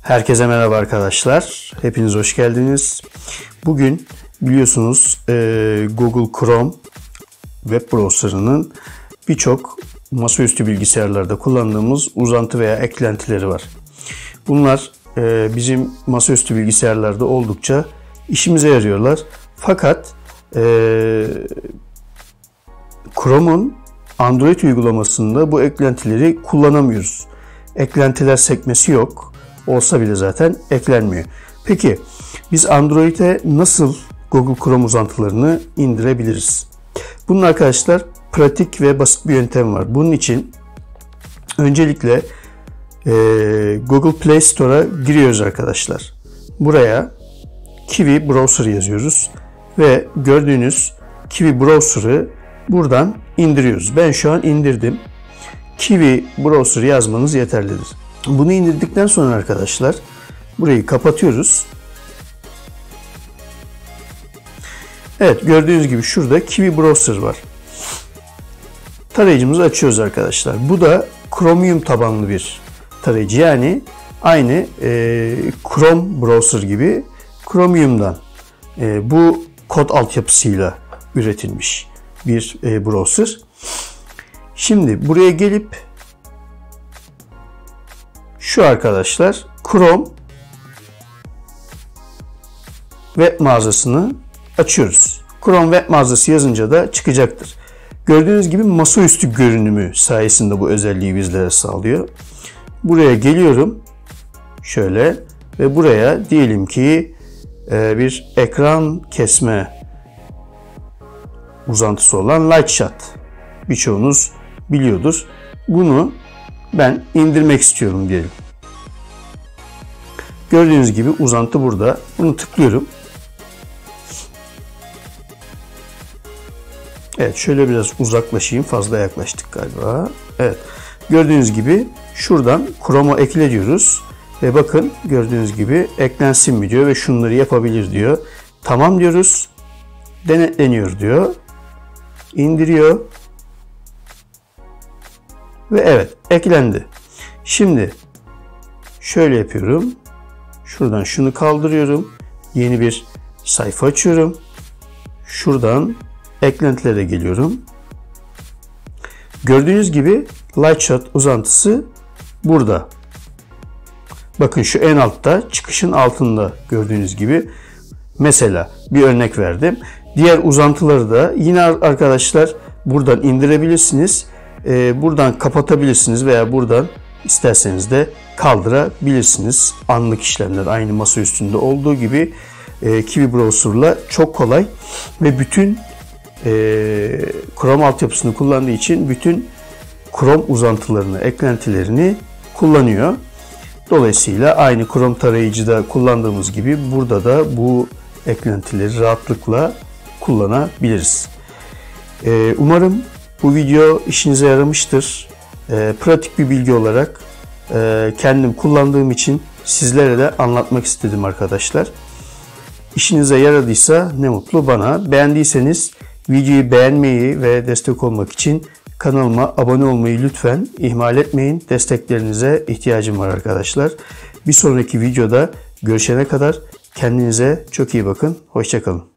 Herkese merhaba arkadaşlar. Hepiniz hoş geldiniz. Bugün biliyorsunuz Google Chrome web browser'ının birçok masaüstü bilgisayarlarda kullandığımız uzantı veya eklentileri var. Bunlar bizim masaüstü bilgisayarlarda oldukça işimize yarıyorlar. Fakat Chrome'un Android uygulamasında bu eklentileri kullanamıyoruz. Eklentiler sekmesi yok. Olsa bile zaten eklenmiyor. Peki biz Android'e nasıl Google Chrome uzantılarını indirebiliriz? Bunun arkadaşlar pratik ve basit bir yöntem var. Bunun için öncelikle Google Play Store'a giriyoruz arkadaşlar. Buraya Kiwi Browser yazıyoruz ve gördüğünüz Kiwi Browser'ı buradan indiriyoruz. Ben şu an indirdim. Kiwi Browser yazmanız yeterlidir. Bunu indirdikten sonra arkadaşlar burayı kapatıyoruz. Evet, gördüğünüz gibi şurada Kiwi Browser var. Tarayıcımızı açıyoruz arkadaşlar. Bu da Chromium tabanlı bir tarayıcı. Yani aynı Chrome Browser gibi Chromium'dan bu kod altyapısıyla üretilmiş bir browser. Şimdi buraya gelip şu arkadaşlar Chrome web mağazasını açıyoruz. Chrome web mağazası yazınca da çıkacaktır. Gördüğünüz gibi masaüstü görünümü sayesinde bu özelliği bizlere sağlıyor. Buraya geliyorum. Şöyle ve buraya diyelim ki bir ekran kesme uzantısı olan Lightshot. Birçoğunuz biliyordur. Bunu ben indirmek istiyorum diyelim. Gördüğünüz gibi uzantı burada. Bunu tıklıyorum. Evet, şöyle biraz uzaklaşayım. Fazla yaklaştık galiba. Evet. Gördüğünüz gibi şuradan Chrome'a ekle diyoruz. Ve bakın gördüğünüz gibi eklensin mi diyor ve şunları yapabilir diyor. Tamam diyoruz. Denetleniyor diyor. İndiriyor. Ve evet, eklendi. Şimdi şöyle yapıyorum. Şuradan şunu kaldırıyorum. Yeni bir sayfa açıyorum. Şuradan eklentilere geliyorum. Gördüğünüz gibi Lightshot uzantısı burada. Bakın şu en altta, çıkışın altında gördüğünüz gibi. Mesela bir örnek verdim. Diğer uzantıları da yine arkadaşlar buradan indirebilirsiniz. Buradan kapatabilirsiniz veya buradan isterseniz de kaldırabilirsiniz. Anlık işlemler aynı masa üstünde olduğu gibi Kiwi Browser'la çok kolay ve bütün Chrome altyapısını kullandığı için bütün Chrome uzantılarını, eklentilerini kullanıyor. Dolayısıyla aynı Chrome tarayıcıda kullandığımız gibi burada da bu eklentileri rahatlıkla kullanabiliriz. Umarım bu video işinize yaramıştır. Pratik bir bilgi olarak kendim kullandığım için sizlere de anlatmak istedim arkadaşlar. İşinize yaradıysa ne mutlu bana. Beğendiyseniz videoyu beğenmeyi ve destek olmak için kanalıma abone olmayı lütfen ihmal etmeyin. Desteklerinize ihtiyacım var arkadaşlar. Bir sonraki videoda görüşene kadar kendinize çok iyi bakın. Hoşça kalın.